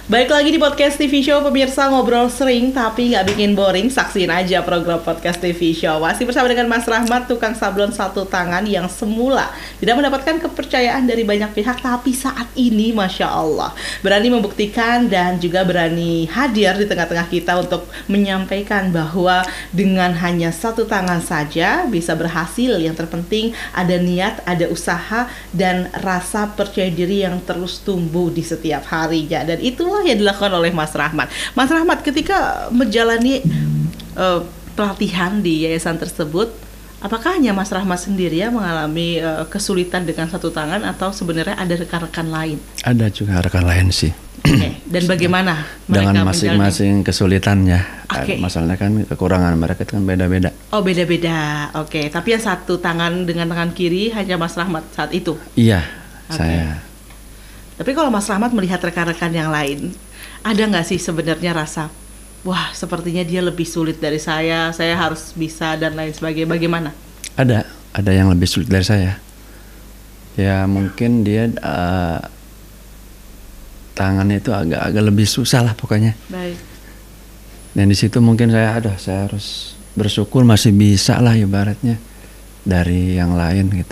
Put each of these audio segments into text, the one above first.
Baik lagi di podcast TV Show, pemirsa, ngobrol sering tapi nggak bikin boring. Saksiin aja program podcast TV Show. Masih bersama dengan Mas Rahmat, tukang sablon satu tangan yang semula tidak mendapatkan kepercayaan dari banyak pihak, tapi saat ini Masya Allah berani membuktikan dan juga berani hadir di tengah-tengah kita untuk menyampaikan bahwa dengan hanya satu tangan saja bisa berhasil. Yang terpenting ada niat, ada usaha, dan rasa percaya diri yang terus tumbuh di setiap harinya. Dan itulah yang dilakukan oleh Mas Rahmat. Mas Rahmat, ketika menjalani pelatihan di yayasan tersebut, apakah hanya Mas Rahmat sendiri yang mengalami kesulitan dengan satu tangan atau sebenarnya ada rekan-rekan lain? Ada juga rekan lain sih. Okay. Dan bagaimana mereka dengan masing-masing kesulitannya? Okay. Masalahnya kan kekurangan mereka itu kan beda-beda. Oh, beda-beda. Oke. Tapi yang satu tangan dengan tangan kiri hanya Mas Rahmat saat itu? Iya, Okay. saya. Tapi kalau Mas Rahmat melihat rekan-rekan yang lain, ada nggak sih sebenarnya rasa, wah sepertinya dia lebih sulit dari saya harus bisa dan lain sebagainya, bagaimana? Ada yang lebih sulit dari saya. Ya mungkin dia tangannya itu agak lebih susah lah pokoknya. Baik. Dan di situ mungkin saya harus bersyukur masih bisa lah ibaratnya dari yang lain gitu,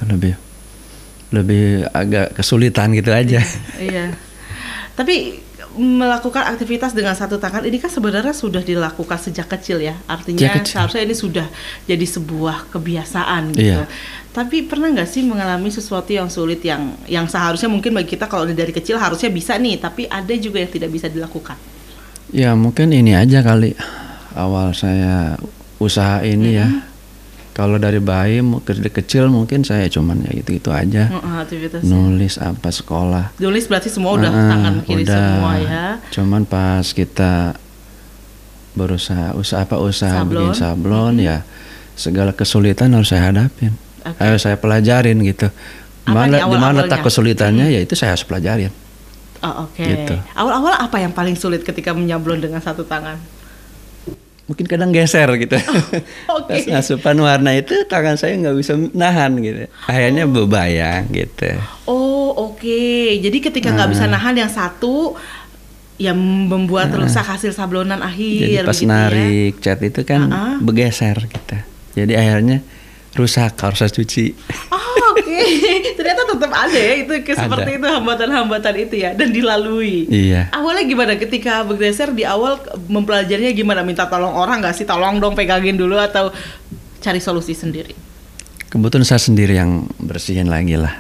lebih agak kesulitan gitu aja. Iya. Tapi melakukan aktivitas dengan satu tangan ini kan sebenarnya sudah dilakukan sejak kecil ya. Artinya seharusnya ini sudah jadi sebuah kebiasaan gitu. Iya. Tapi pernah nggak sih mengalami sesuatu yang sulit yang seharusnya mungkin bagi kita kalau dari kecil harusnya bisa nih, tapi ada juga yang tidak bisa dilakukan? Ya mungkin ini aja kali awal saya usaha ini ya. Kalau dari bayi kecil mungkin saya cuman ya gitu-gitu aja. Nulis apa sekolah. Nulis berarti semua udah tangan kiri udah, semua ya. Cuman pas kita berusaha bikin sablon ya segala kesulitan harus saya hadapin. Ayo saya pelajarin gitu. Di mana letak kesulitannya ya itu saya harus pelajarin. Oh, oke. Gitu. Awal-awal apa yang paling sulit ketika menyablon dengan satu tangan? Mungkin kadang geser gitu. Okay. Pas asupan warna itu tangan saya nggak bisa nahan gitu. Akhirnya bebayang gitu. Oh, oke. Jadi ketika nggak bisa nahan yang satu, yang membuat rusak hasil sablonan akhir. Jadi pas narik cat itu kan bergeser gitu. Jadi akhirnya rusak, harus saya cuci. Oh, oke. Ternyata tetap ada ya itu seperti itu hambatan-hambatan itu ya, dan dilalui. Iya. Awalnya gimana ketika bergeser, di awal mempelajarinya gimana? Minta tolong orang nggak sih? Tolong dong pegangin dulu atau cari solusi sendiri? Kebetulan saya sendiri yang bersihin lagi lah.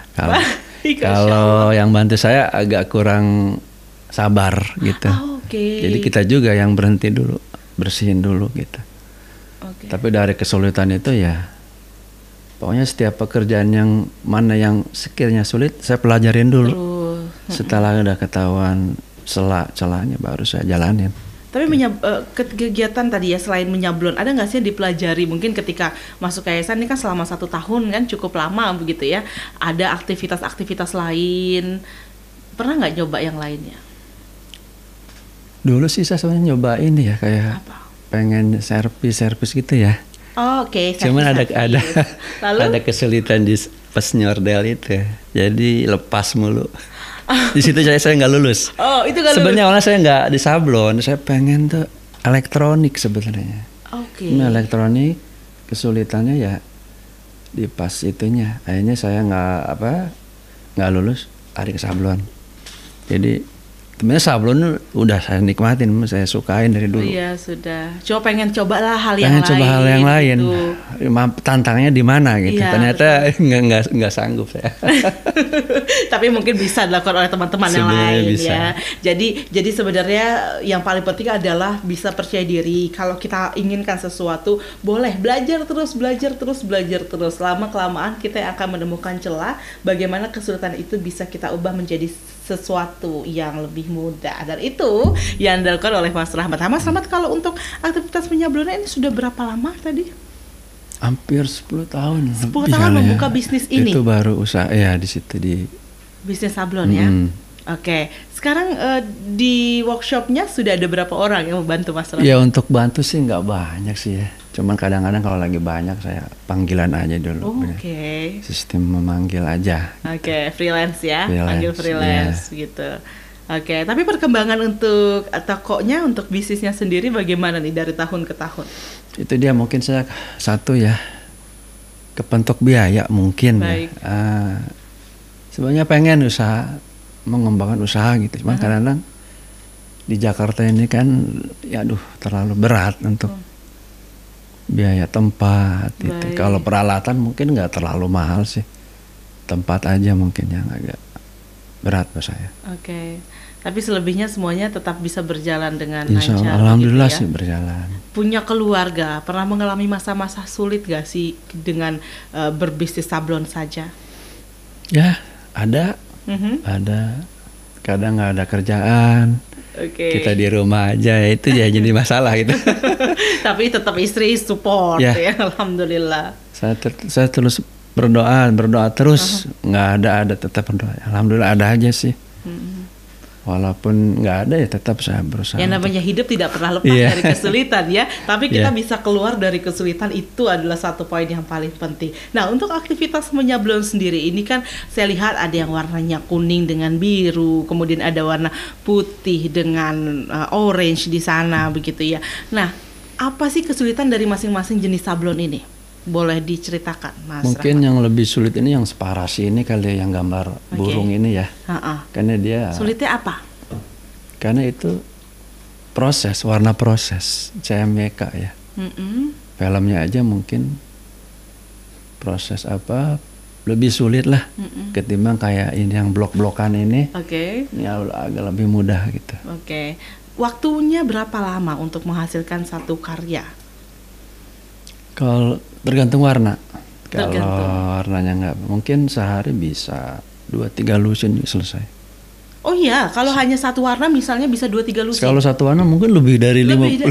Kalau yang bantu saya agak kurang sabar gitu. Okay. Jadi kita juga yang berhenti dulu, bersihin dulu gitu. Okay. Tapi dari kesulitan itu ya, pokoknya setiap pekerjaan yang mana yang sekiranya sulit saya pelajarin dulu. Setelah udah ketahuan celahnya baru saya jalanin. Tapi kegiatan tadi ya, selain menyablon, ada nggak sih yang dipelajari? Mungkin ketika masuk yayasan ini kan selama 1 tahun kan cukup lama begitu ya. Ada aktivitas-aktivitas lain. Pernah nggak nyoba yang lainnya? Dulu sih saya sebenarnya nyoba ini ya, kayak pengen servis gitu ya. Oh, oke. Cuman ada kesulitan di pas nyordel itu, jadi lepas mulu. Di situ saya nggak lulus. Oh, itu nggak lulus. Sebenarnya awalnya saya nggak di sablon, saya pengen tuh elektronik sebenarnya. Oke. Nah, elektronik kesulitannya ya di pas itunya. Akhirnya saya nggak lulus, lari ke sablon. Jadi sebenarnya sablon udah saya nikmatin, saya sukain dari dulu. Iya, sudah. Pengen coba lah hal yang lain. Gitu. Tantangnya di mana gitu. Iya, ternyata nggak sanggup saya. Tapi mungkin bisa dilakukan oleh teman-teman yang lain bisa. Ya. Jadi sebenarnya yang paling penting adalah bisa percaya diri. Kalau kita inginkan sesuatu, boleh belajar terus. Lama kelamaan kita akan menemukan celah bagaimana kesulitan itu bisa kita ubah menjadi sesuatu yang lebih mudah. Dan itu yang dilakukan oleh Mas Rahmat. Mas Rahmat, kalau untuk aktivitas penyablonnya ini sudah berapa lama tadi? Hampir 10 tahun. 10 tahun membuka bisnis ini? Itu baru usaha ya di situ di bisnis sablon ya. Oke. Sekarang di workshopnya sudah ada berapa orang yang membantu Mas Rahmat? Ya untuk bantu sih nggak banyak sih ya. Cuman kadang-kadang kalau lagi banyak saya panggilan aja dulu. Oke. Sistem memanggil aja. Oke, freelance ya, panggil freelance gitu. Oke, tapi perkembangan untuk tokonya, untuk bisnisnya sendiri bagaimana nih dari tahun ke tahun? Itu dia mungkin saya satu ya, kepentok biaya mungkin. Baik. Ya. Sebenarnya pengen mengembangkan usaha gitu, cuma kadang-kadang di Jakarta ini kan, ya terlalu berat untuk biaya tempat. Gitu. Kalau peralatan mungkin nggak terlalu mahal sih, tempat aja mungkin yang agak berat buat saya. Oke. Tapi selebihnya semuanya tetap bisa berjalan dengan lancar. Alhamdulillah gitu ya? Sih berjalan. Punya keluarga, pernah mengalami masa-masa sulit gak sih dengan berbisnis sablon saja? Ya, ada. Ada. Kadang nggak ada kerjaan. Kita di rumah aja, ya itu ya jadi masalah gitu. Tapi tetap istri support ya, alhamdulillah. Saya terus berdoa terus, nggak ada tetap berdoa. Alhamdulillah ada aja sih. Walaupun nggak ada ya tetap saya berusaha. Yang namanya hidup tidak pernah lepas dari kesulitan ya. Tapi kita bisa keluar dari kesulitan, itu adalah satu poin yang paling penting. Nah, untuk aktivitas menyablon sendiri ini kan saya lihat ada yang warnanya kuning dengan biru, kemudian ada warna putih dengan orange di sana begitu ya. Nah, apa sih kesulitan dari masing-masing jenis sablon ini? Boleh diceritakan, Mas Mungkin Rahmat. Yang lebih sulit ini yang separasi ini kali, yang gambar burung ini ya. Karena dia sulitnya apa? Karena itu warna proses CMYK ya. Filmnya aja mungkin proses lebih sulit lah ketimbang kayak ini yang blok-blokan ini. Ini agak lebih mudah gitu. Waktunya berapa lama untuk menghasilkan satu karya? Kalau tergantung warna. Kalau warnanya nggak, mungkin sehari bisa 2-3 lusin selesai. Oh iya, kalau hanya satu warna misalnya bisa 2-3 lusin. Kalau satu warna mungkin lebih dari 50.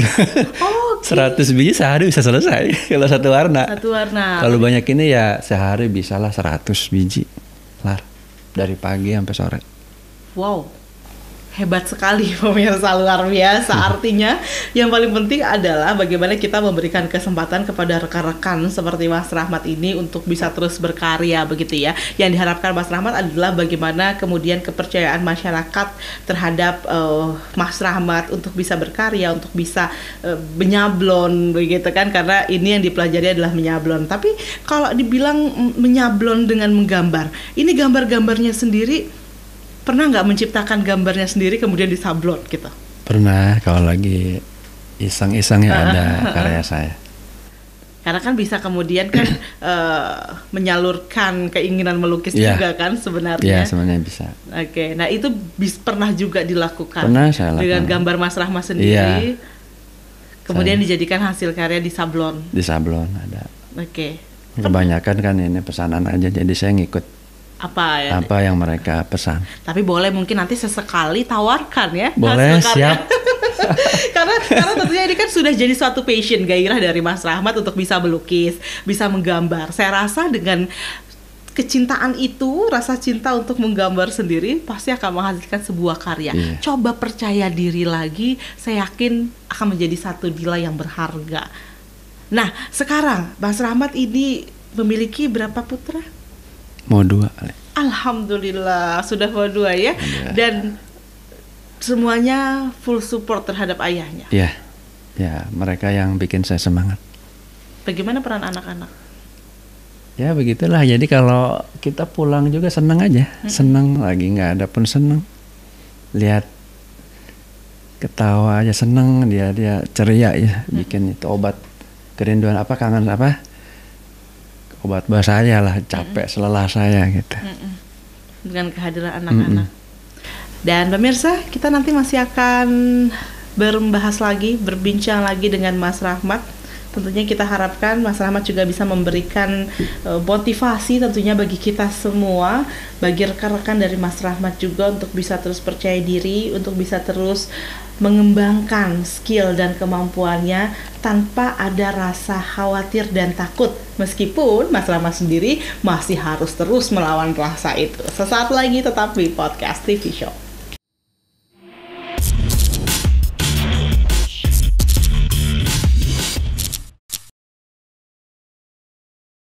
100 biji sehari bisa selesai kalau satu warna. Kalau banyak ini ya sehari bisalah 100 biji. Kelar. Dari pagi sampai sore. Wow. Hebat sekali pemirsa, luar biasa. Artinya yang paling penting adalah bagaimana kita memberikan kesempatan kepada rekan-rekan seperti Mas Rahmat ini untuk bisa terus berkarya begitu ya. Yang diharapkan Mas Rahmat adalah bagaimana kemudian kepercayaan masyarakat terhadap Mas Rahmat untuk bisa berkarya, untuk bisa menyablon begitu kan, karena ini yang dipelajari adalah menyablon. Tapi kalau dibilang menyablon dengan menggambar, ini gambar-gambarnya sendiri pernah nggak menciptakan gambarnya sendiri kemudian disablon gitu? Pernah, kalau lagi iseng-isengnya ada karya saya. Karena kan bisa kemudian kan menyalurkan keinginan melukis juga kan sebenarnya. Iya, sebenarnya bisa. Nah itu pernah juga dilakukan. Pernah saya lakukan. Dengan gambar Mas Rahmat sendiri. Kemudian dijadikan hasil karya di sablon. Di sablon ada. Kebanyakan kan ini pesanan aja, jadi saya ngikut apa yang mereka pesan. Tapi boleh mungkin nanti sesekali tawarkan ya. Boleh, siap. karena tentunya ini kan sudah jadi suatu passion, gairah dari Mas Rahmat untuk bisa melukis, bisa menggambar. Saya rasa dengan kecintaan itu, rasa cinta untuk menggambar sendiri pasti akan menghasilkan sebuah karya. Coba percaya diri lagi, saya yakin akan menjadi satu nilai yang berharga. Nah, sekarang Mas Rahmat ini memiliki berapa putra? Mau 2 kali. Alhamdulillah sudah mau 2 ya. Dan semuanya full support terhadap ayahnya. Iya. Ya, mereka yang bikin saya semangat. Bagaimana peran anak-anak? Ya begitulah. Jadi kalau kita pulang juga senang aja. Senang, lagi nggak ada pun senang. Lihat ketawa aja senang, dia ceria ya. Bikin itu obat kerinduan kangen obat bahasa saya lah, capek selelah saya gitu. Dengan kehadiran anak-anak. Dan pemirsa, kita nanti masih akan berbahas lagi, berbincang lagi dengan Mas Rahmat. Tentunya kita harapkan Mas Rahmat juga bisa memberikan motivasi tentunya bagi kita semua, bagi rekan-rekan dari Mas Rahmat juga untuk bisa terus percaya diri, untuk bisa terus mengembangkan skill dan kemampuannya tanpa ada rasa khawatir dan takut. Meskipun Mas Rahmat sendiri masih harus terus melawan rasa itu. Sesaat lagi tetap di Podcast TV Show.